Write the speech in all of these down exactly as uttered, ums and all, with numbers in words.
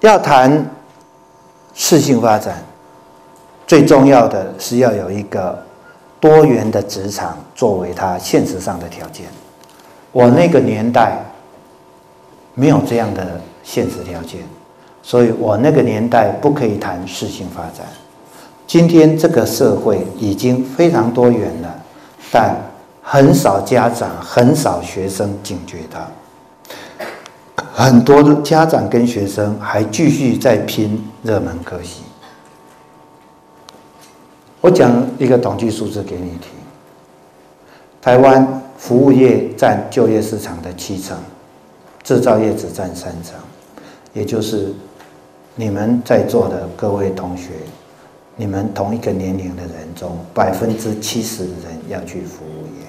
要谈适性发展，最重要的是要有一个多元的职场作为它现实上的条件。我那个年代没有这样的现实条件，所以我那个年代不可以谈适性发展。今天这个社会已经非常多元了，但很少家长、很少学生警觉它。很多的家长跟学生还继续在拼热门科系。我讲一个统计数字给你听：台湾服务业占就业市场的七成，制造业只占三成，也就是你们在座的各位同学，你们同一个年龄的人中，百分之七十的人要去服务业。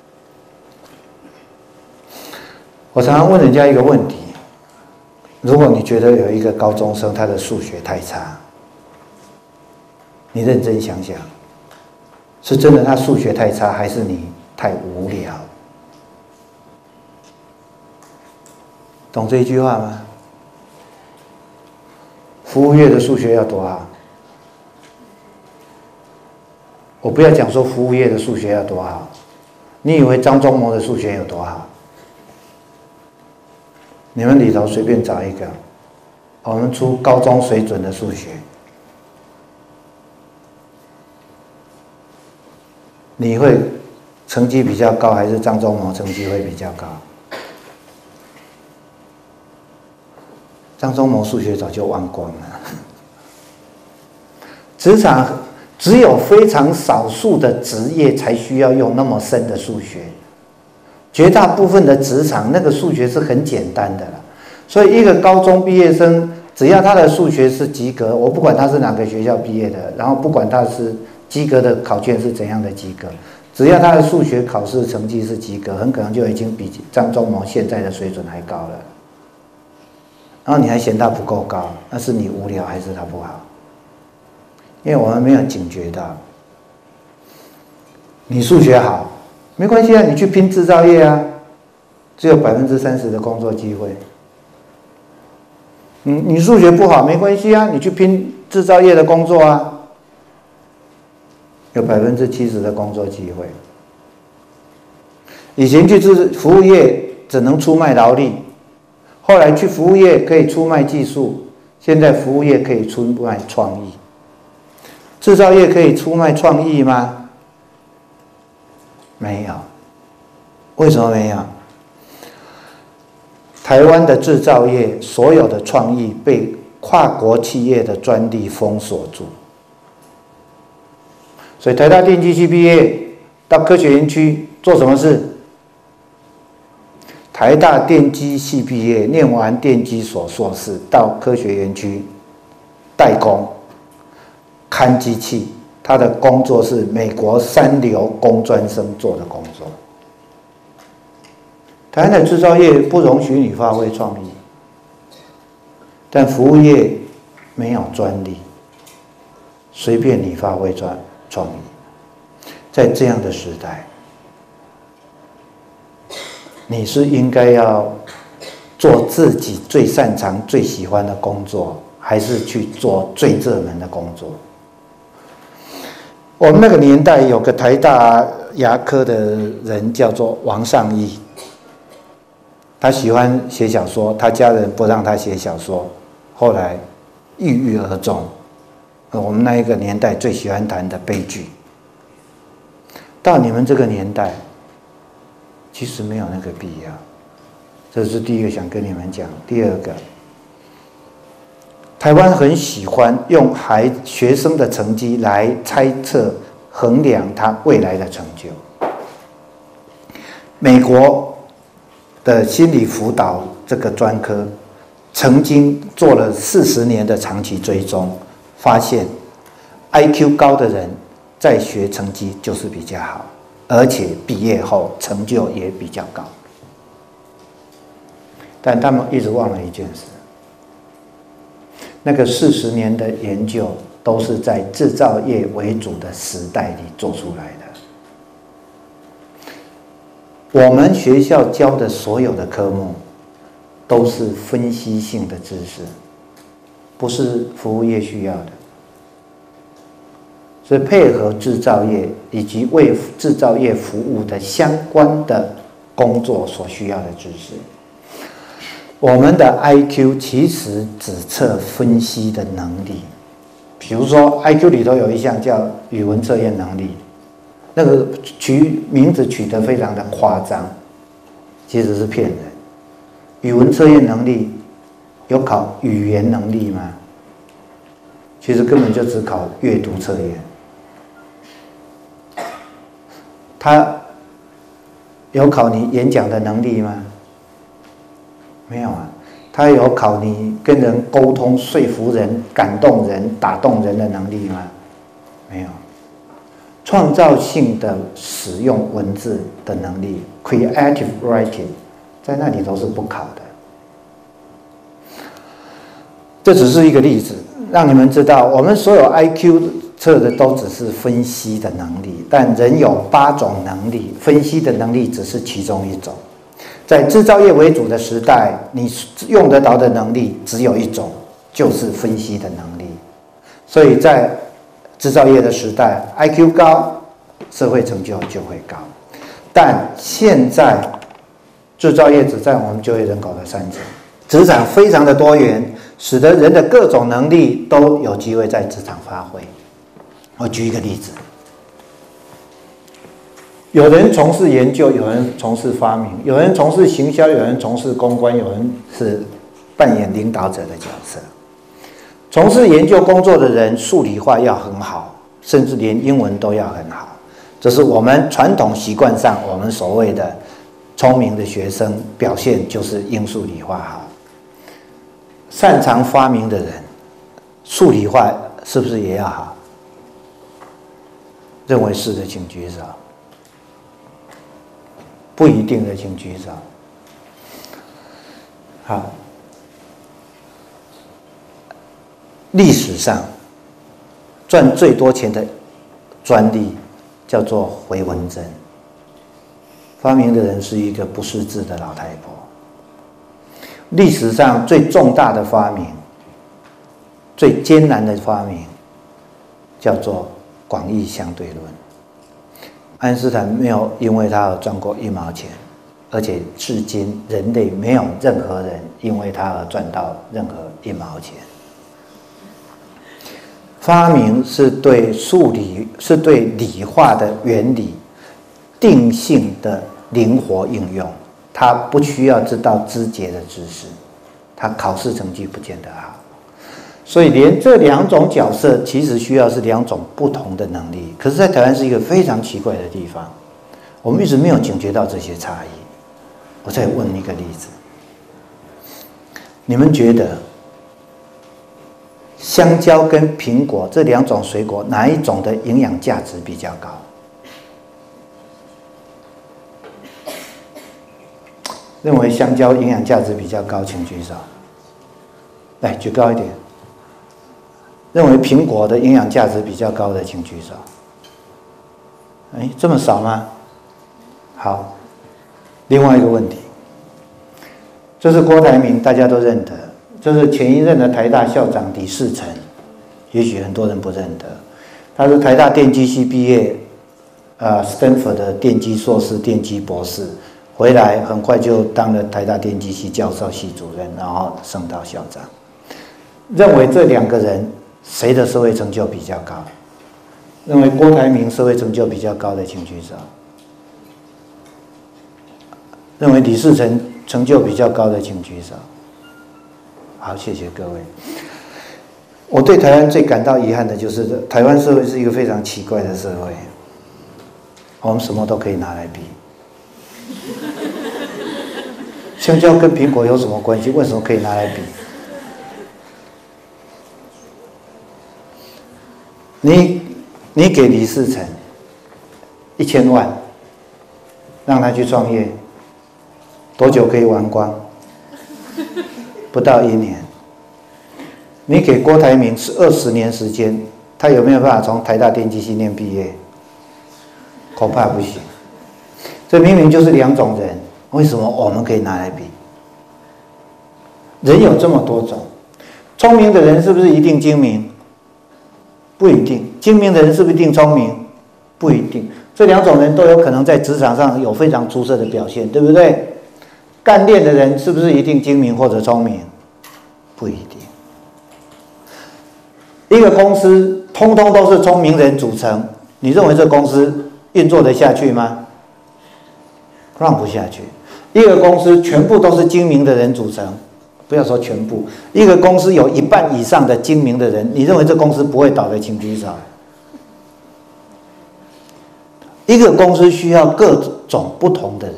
我常常问人家一个问题：如果你觉得有一个高中生他的数学太差，你认真想想，是真的他数学太差，还是你太无聊？懂这一句话吗？服务业的数学要多好？我不要讲说服务业的数学要多好，你以为张忠谋的数学有多好？你们里头随便找一个，我们出高中水准的数学，你会成绩比较高，还是张忠谋成绩会比较高？张忠谋数学早就忘光了。职场只有非常少数的职业才需要用那么深的数学，绝大部分的职场那个数学是很简单的了。所以一个高中毕业生，只要他的数学是及格，我不管他是哪个学校毕业的，然后不管他是及格的考卷是怎样的及格，只要他的数学考试成绩是及格，很可能就已经比张忠谋现在的水准还高了。然后你还嫌他不够高，那是你无聊还是他不好？因为我们没有警觉到，你数学好没关系啊，你去拼制造业啊，只有百分之三十的工作机会。你你数学不好没关系啊，你去拼制造业的工作啊，有百分之七十的工作机会。以前去制服务业只能出卖劳力，后来去服务业可以出卖技术，现在服务业可以出卖创意。制造业可以出卖创意吗？没有。为什么没有？台湾的制造业所有的创意被跨国企业的专利封锁住，所以台大电机系毕业到科学园区做什么事？台大电机系毕业，念完电机所硕士，到科学园区代工看机器，他的工作是美国三流工专生做的工作。台湾的制造业不容许你发挥创意，但服务业没有专利，随便你发挥创创意。在这样的时代，你是应该要做自己最擅长、最喜欢的工作，还是去做最热门的工作？我们那个年代有个台大牙科的人叫做王尚义，他喜欢写小说，他家人不让他写小说，后来郁郁而终。我们那一个年代最喜欢谈的悲剧，到你们这个年代，其实没有那个必要。这是第一个想跟你们讲。第二个，台湾很喜欢用孩学生的成绩来猜测、衡量他未来的成就。美国的心理辅导这个专科曾经做了四十年的长期追踪，发现 I Q 高的人在学成绩就是比较好，而且毕业后成就也比较高。但他们一直忘了一件事，那个四十年的研究都是在制造业为主的时代里做出来的。我们学校教的所有的科目都是分析性的知识， 不是服务业需要的，是配合制造业以及为制造业服务的相关的工作所需要的知识。我们的 I Q 其实只测分析的能力，比如说 I Q 里头有一项叫语文测验能力，那个取名字取得非常的夸张，其实是骗人。语文测验能力有考语言能力吗？其实根本就只考阅读测验。他有考你演讲的能力吗？没有啊。他有考你跟人沟通、说服人、感动人、打动人的能力吗？没有。创造性的使用文字的能力 （creative writing） 在那里都是不考的。这只是一个例子，让你们知道，我们所有 I Q 测的都只是分析的能力，但人有八种能力，分析的能力只是其中一种。在制造业为主的时代，你用得到的能力只有一种，就是分析的能力。所以在制造业的时代 ，I Q 高，社会成就就会高。但现在制造业只占我们就业人口的三成，职场非常的多元，使得人的各种能力都有机会在职场发挥。我举一个例子。有人从事研究，有人从事发明，有人从事行销，有人从事公关，有人是扮演领导者的角色。从事研究工作的人，数理化要很好，甚至连英文都要很好。这是我们传统习惯上，我们所谓的聪明的学生表现就是英数理化好。擅长发明的人，数理化是不是也要好？认为是的，请举手。不一定的，请举手。好，历史上赚最多钱的专利叫做回纹针，发明的人是一个不识字的老太婆。历史上最重大的发明、最艰难的发明叫做广义相对论。爱因斯坦没有因为他而赚过一毛钱，而且至今人类没有任何人因为他而赚到任何一毛钱。发明是对数理，是对理化的原理定性的灵活应用，他不需要知道枝节的知识，他考试成绩不见得好。所以连这两种角色其实需要是两种不同的能力，可是在台湾是一个非常奇怪的地方，我们一直没有警觉到这些差异。我再问一个例子，你们觉得香蕉跟苹果这两种水果哪一种的营养价值比较高？认为香蕉营养价值比较高请举手，来举高一点。认为苹果的营养价值比较高的请举手。哎，这么少吗？好，另外一个问题，这是郭台铭，大家都认得，这是前一任的台大校长李世成，也许很多人不认得，他是台大电机系毕业，呃 ，Stanford 的电机硕士、电机博士，回来很快就当了台大电机系教授、系主任，然后升到校长。认为这两个人谁的社会成就比较高？认为郭台铭社会成就比较高的请举手。认为李世成成就比较高的请举手。好，谢谢各位。我对台湾最感到遗憾的就是，台湾社会是一个非常奇怪的社会，我们什么都可以拿来比。香蕉跟苹果有什么关系？为什么可以拿来比？你你给李世成一千万，让他去创业，多久可以玩光？不到一年。你给郭台铭是二十年时间，他有没有办法从台大电机系念毕业？恐怕不行。这明明就是两种人，为什么我们可以拿来比？人有这么多种， 聪明的人是不是一定精明？不一定。精明的人是不是一定聪明？不一定。这两种人都有可能在职场上有非常出色的表现，对不对？干练的人是不是一定精明或者聪明？不一定。一个公司通通都是聪明人组成，你认为这公司运作得下去吗？让不下去。一个公司全部都是精明的人组成，不要说全部，一个公司有一半以上的精明的人，你认为这公司不会倒的，请举手。一个公司需要各种不同的人，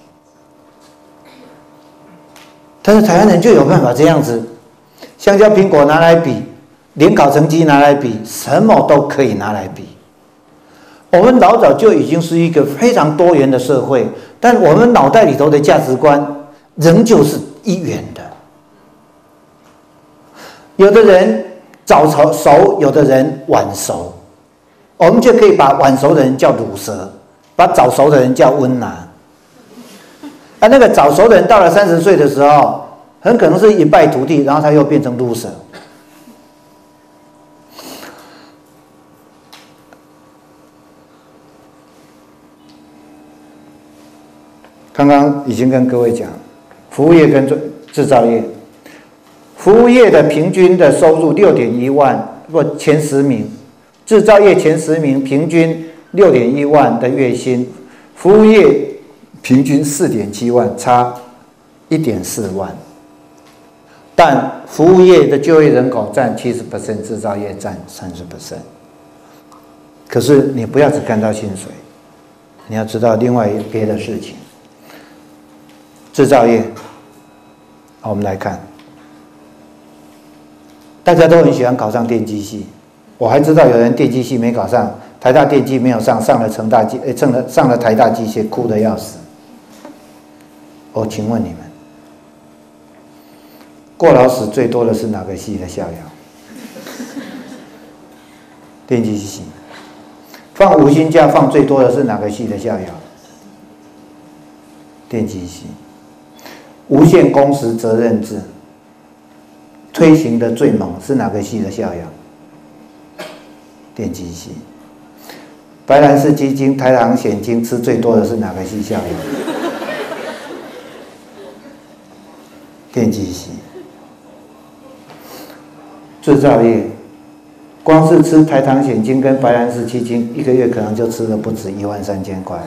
但是台湾人就有办法这样子，香蕉、苹果拿来比，联考成绩拿来比，什么都可以拿来比。我们老早就已经是一个非常多元的社会，但我们脑袋里头的价值观仍旧是一元的。有的人早熟，有的人晚熟，我们就可以把晚熟的人叫乳蛇，把早熟的人叫温拿。啊，那个早熟的人到了三十岁的时候，很可能是一败涂地，然后他又变成乳蛇。刚刚已经跟各位讲，服务业跟制造业，服务业的平均的收入六点一万，不前十名，制造业前十名平均六点一万的月薪，服务业平均四点七万，差一点四万。但服务业的就业人口占七十 percent， 制造业占三十 percent。可是你不要只看到薪水，你要知道另外别的事情。制造业，我们来看，大家都很喜欢考上电机系，我还知道有人电机系没考上，台大电机没有上，上了成大机，哎，上了上了台大机械，哭得要死。我请问你们，过劳死最多的是哪个系的校友？电机系。放无薪假放最多的是哪个系的校友？电机系。无限工时责任制推行的最猛是哪个系的校友？电机系。白兰氏基金、台糖险金吃最多的是哪个系校友？电机系。制造业，光是吃台糖险金跟白兰氏基金，一个月可能就吃了不止一万三千块。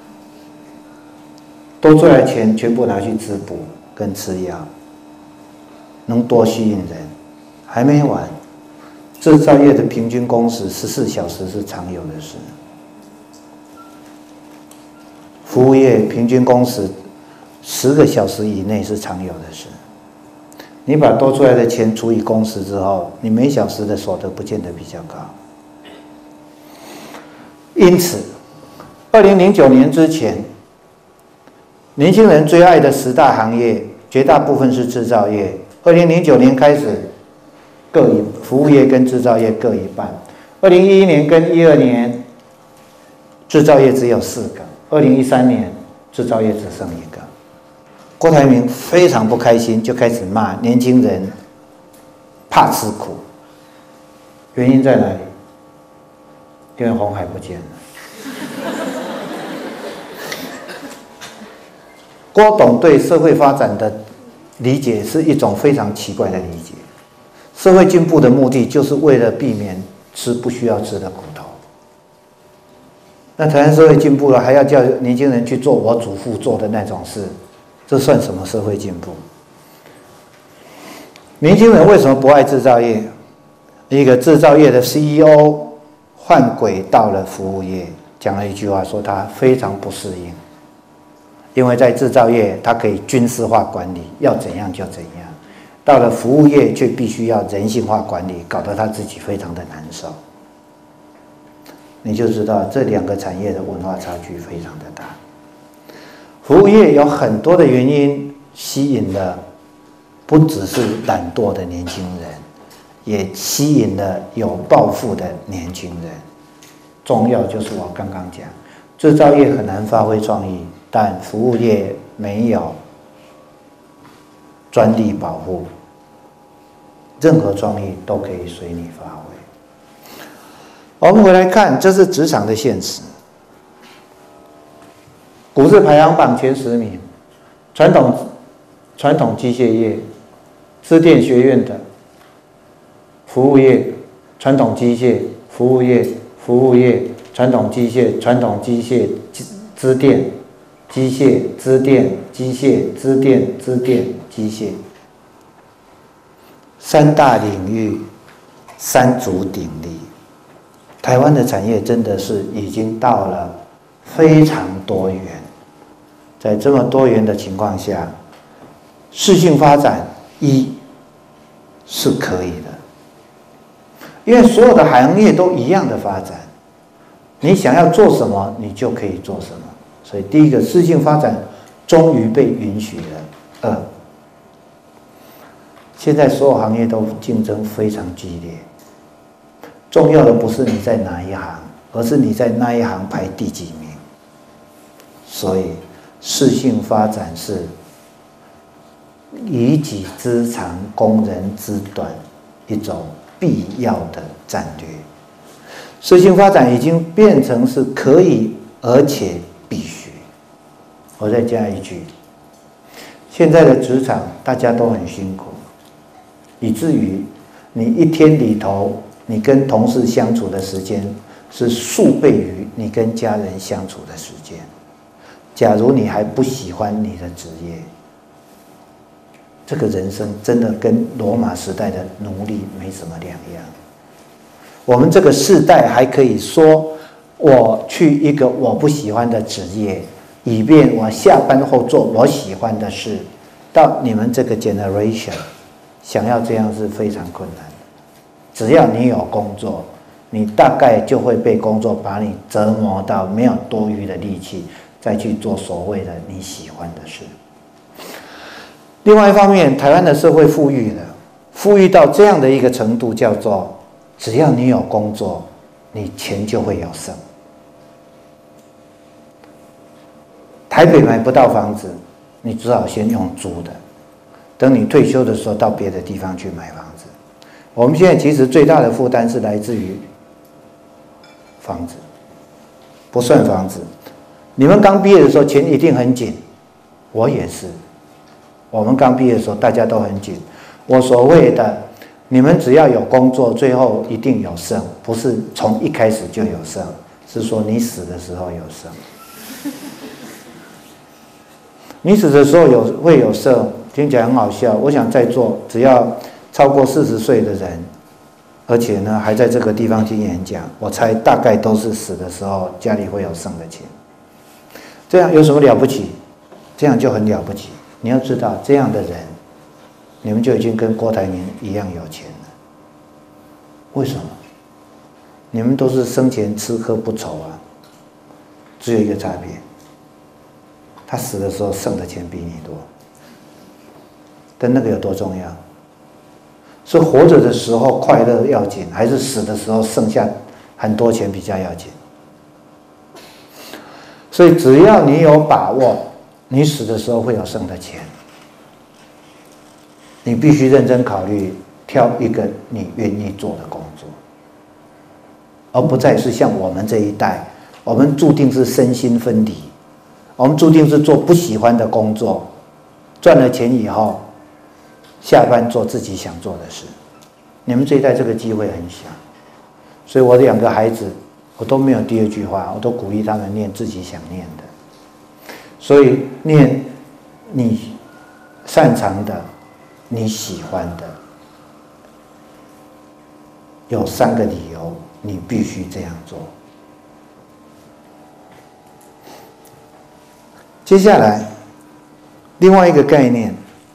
多出来的钱全部拿去滋补跟吃药，能多吸引人？还没完，制造业的平均工时十四小时是常有的事，服务业平均工时十个小时以内是常有的事。你把多出来的钱除以工时之后，你每小时的所得不见得比较高。因此，二零零九年之前，年轻人最爱的十大行业，绝大部分是制造业。二零零九年开始，各一服务业跟制造业各一半。二零一一年跟一二年，制造业只有四个。二零一三年，制造业只剩一个。郭台铭非常不开心，就开始骂年轻人怕吃苦。原因在哪里？因为鸿海不见了。郭董对社会发展的理解是一种非常奇怪的理解。社会进步的目的就是为了避免吃不需要吃的苦头。那台湾社会进步了，还要叫年轻人去做我祖父做的那种事，这算什么社会进步？年轻人为什么不爱制造业？一个制造业的 C E O 换轨到了服务业，讲了一句话，说他非常不适应。因为在制造业，它可以军事化管理，要怎样就怎样；到了服务业，却必须要人性化管理，搞得他自己非常的难受。你就知道这两个产业的文化差距非常的大。服务业有很多的原因吸引了，不只是懒惰的年轻人，也吸引了有抱负的年轻人。重要就是我刚刚讲，制造业很难发挥创意。但服务业没有专利保护， 任何创意都可以随你发挥。我们回来看，这是职场的现实。股市排行榜前十名，传统传统机械业、资电学院的服务业、传统机械、服务业、服务业、传统机械、传统机械、资电、机械、资电、机械、资电、资电、机械，三大领域，三足鼎立。台湾的产业真的是已经到了非常多元。在这么多元的情况下，适性发展一是可以的，因为所有的行业都一样的发展，你想要做什么，你就可以做什么。所以第一个，适性发展终于被允许了。二，现在所有行业都竞争非常激烈，重要的不是你在哪一行，而是你在那一行排第几名。所以适性发展是以己之长，攻人之短，一种必要的战略。适性发展已经变成是可以，而且必须。我再加一句，现在的职场大家都很辛苦，以至于你一天里头，你跟同事相处的时间是数倍于你跟家人相处的时间。假如你还不喜欢你的职业，这个人生真的跟罗马时代的奴隶没什么两样。我们这个世代还可以说，我去一个我不喜欢的职业，以便我下班后做我喜欢的事。到你们这个 generation， 想要这样是非常困难的。只要你有工作，你大概就会被工作把你折磨到没有多余的力气再去做所谓的你喜欢的事。另外一方面，台湾的社会富裕了，富裕到这样的一个程度，叫做只要你有工作，你钱就会有剩。台北买不到房子，你只好先用租的，等你退休的时候到别的地方去买房子。我们现在其实最大的负担是来自于房子，不算房子。你们刚毕业的时候钱一定很紧，我也是。我们刚毕业的时候大家都很紧。我所谓的，你们只要有工作，最后一定有剩，不是从一开始就有剩，是说你死的时候有剩。你死的时候有会有剩，听起来很好笑。我想在座只要超过四十岁的人，而且呢还在这个地方听演讲，我猜大概都是死的时候家里会有剩的钱。这样有什么了不起？这样就很了不起。你要知道，这样的人，你们就已经跟郭台铭一样有钱了。为什么？你们都是生前吃喝不愁啊，只有一个差别，他死的时候剩的钱比你多。但那个有多重要？是活着的时候快乐要紧，还是死的时候剩下很多钱比较要紧？所以只要你有把握，你死的时候会有剩的钱，你必须认真考虑挑一个你愿意做的工作，而不再是像我们这一代，我们注定是身心分离，我们注定是做不喜欢的工作，赚了钱以后下班做自己想做的事。你们这一代这个机会很小，所以我两个孩子我都没有第二句话，我都鼓励他们念自己想念的。所以念你擅长的，你喜欢的，有三个理由你必须这样做。接下来另外一个概念，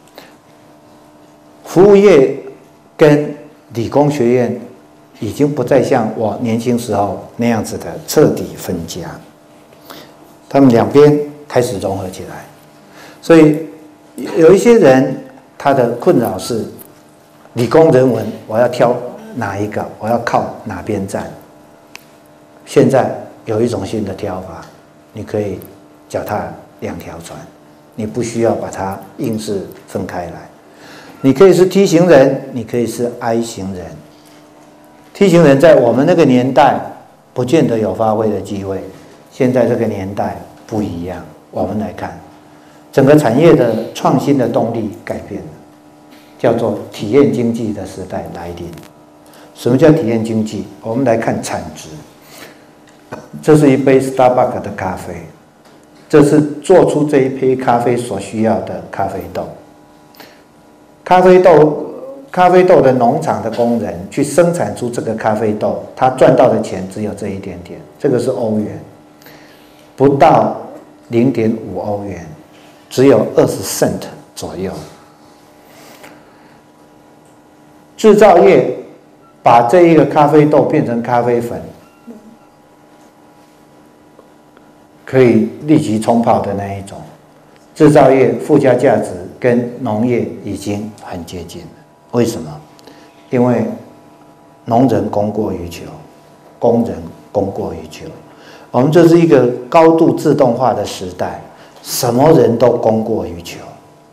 服务业跟理工学院已经不再像我年轻时候那样子的彻底分家，他们两边开始融合起来。所以有一些人他的困扰是理工人文，我要挑哪一个，我要靠哪边站。现在有一种新的挑法，你可以脚踏两条船，你不需要把它硬是分开来。 你可以是 T 型人，你可以是 I 型人。T 型人在我们那个年代不见得有发挥的机会，现在这个年代不一样。我们来看，整个产业的创新的动力改变了，叫做体验经济的时代来临。什么叫体验经济？我们来看产值。这是一杯 Starbucks 的咖啡，这是做出这一杯咖啡所需要的咖啡豆。咖啡豆，咖啡豆的农场的工人去生产出这个咖啡豆，他赚到的钱只有这一点点，这个是欧元，不到零点五欧元，只有二十 cent 左右。制造业把这一个咖啡豆变成咖啡粉，可以立即冲泡的那一种。制造业附加价值跟农业已经很接近了。为什么？因为农人供过于求，工人供过于求。我们这是一个高度自动化的时代，什么人都供过于求。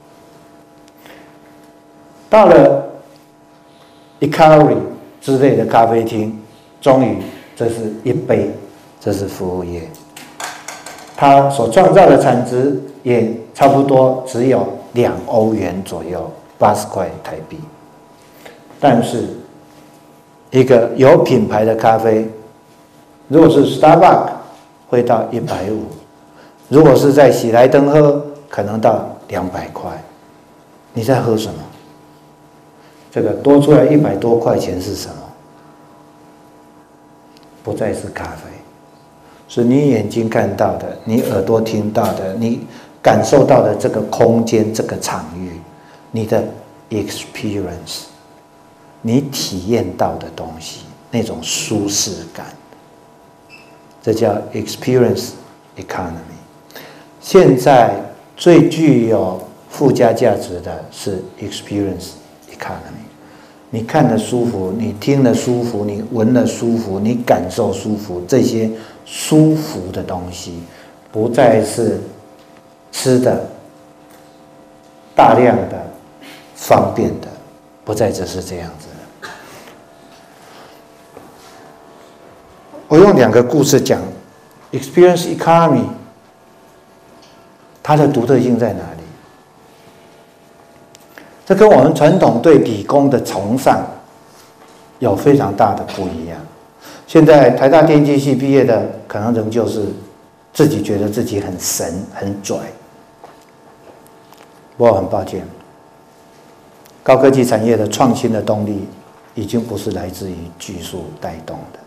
到了 Icari 之类的咖啡厅，终于这是一杯，这是服务业，它所创造的产值也差不多只有两欧元左右，八十块台币。但是一个有品牌的咖啡，如果是 Starbucks 会到一百五，如果是在喜来登喝，可能到两百块。你在喝什么？这个多出来一百多块钱是什么？不再是咖啡，是你眼睛看到的，你耳朵听到的，你感受到的这个空间、这个场域，你的 experience， 你体验到的东西，那种舒适感，这叫 experience economy。现在最具有附加价值的是 experience economy。你看得舒服，你听得舒服，你闻得舒服，你感受舒服，这些舒服的东西，不再是吃的、大量的、方便的，不再只是这样子了。我用两个故事讲 experience economy 它的独特性在哪里？这跟我们传统对理工的崇尚有非常大的不一样。现在台大电机系毕业的，可能仍旧是自己觉得自己很神、很拽。不过很抱歉，高科技产业的创新的动力已经不是来自于技术带动的。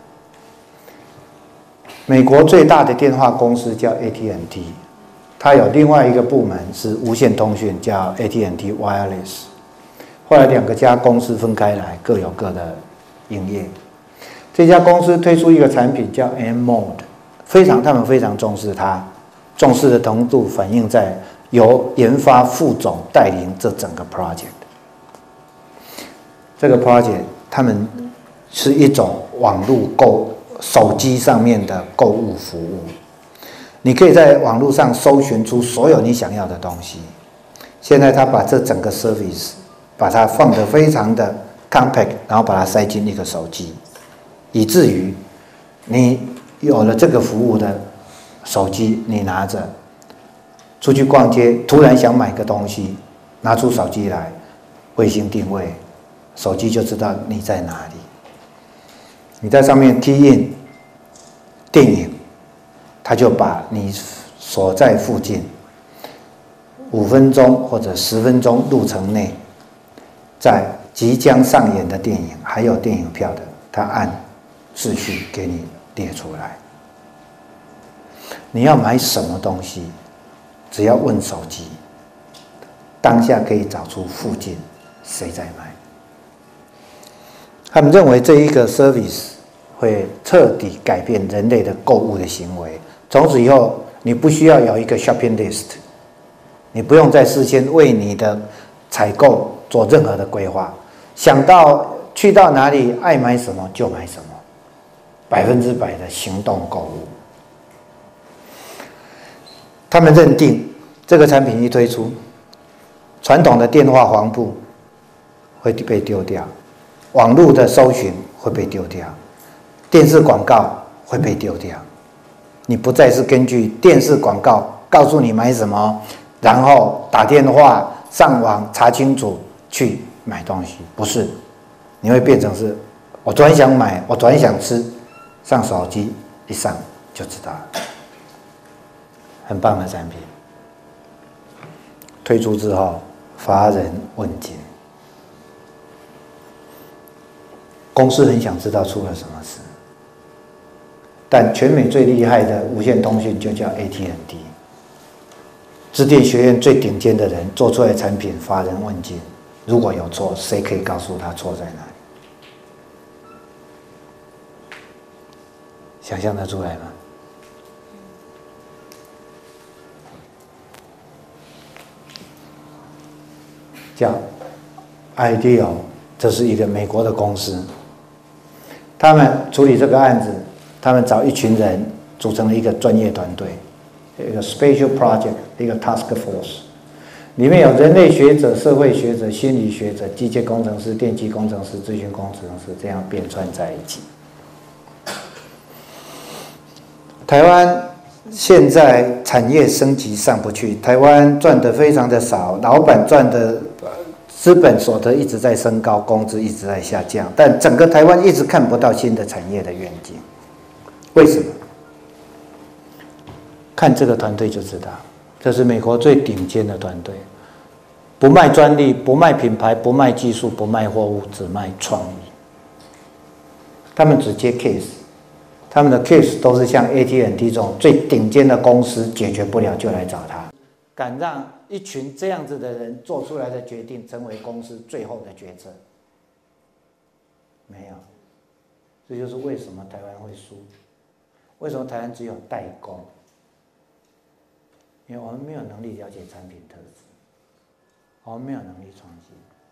美国最大的电话公司叫 A T and T， 它有另外一个部门是无线通讯，叫 A T and T Wireless。后来两个家公司分开来，各有各的营业。这家公司推出一个产品叫 M-Mode， 非常他们非常重视它，重视的程度反映在由研发副总带领这整个 project。这个 project 他们是一种网络购手机上面的购物服务，你可以在网络上搜寻出所有你想要的东西。现在他把这整个 service把它放得非常的 compact， 然后把它塞进一个手机，以至于你有了这个服务的手机，你拿着出去逛街，突然想买个东西，拿出手机来，卫星定位，手机就知道你在哪里。你在上面 key in 电影，它就把你所在附近五分钟或者十分钟路程内，在即将上演的电影还有电影票的，它按秩序给你列出来。你要买什么东西，只要问手机，当下可以找出附近谁在买。他们认为这一个 service 会彻底改变人类的购物的行为。从此以后，你不需要有一个 shopping list， 你不用再事先为你的采购做任何的规划，想到去到哪里爱买什么就买什么，百分之百的行动购物。他们认定这个产品一推出，传统的电话黄埔会被丢掉，网络的搜寻会被丢掉，电视广告会被丢掉。你不再是根据电视广告告诉你买什么，然后打电话上网查清楚去买东西，不是，你会变成是，我昨天想买，我昨天想吃，上手机一上就知道了，很棒的产品。推出之后，乏人问津。公司很想知道出了什么事，但全美最厉害的无线通讯就叫 A T and T， 致电学院最顶尖的人做出来的产品乏人问津，如果有错，谁可以告诉他错在哪里？想象得出来吗？叫 Ideal， 这是一个美国的公司。他们处理这个案子，他们找一群人组成了一个专业团队，一个 special project， 一个 task force， 里面有人类学者、社会学者、心理学者、机械工程师、电气工程师、资讯工程师，这样编串在一起。台湾现在产业升级上不去，台湾赚的非常的少，老板赚的资本所得一直在升高，工资一直在下降，但整个台湾一直看不到新的产业的愿景。为什么？看这个团队就知道，这是美国最顶尖的团队，不卖专利，不卖品牌，不卖技术，不卖货物，只卖创意。他们只接 case， 他们的 case 都是像 A T and T 这种最顶尖的公司解决不了就来找他，敢让一群这样子的人做出来的决定成为公司最后的决策？没有。这就是为什么台湾会输，为什么台湾只有代工？因为我们没有能力了解产品特质，我们没有能力创新。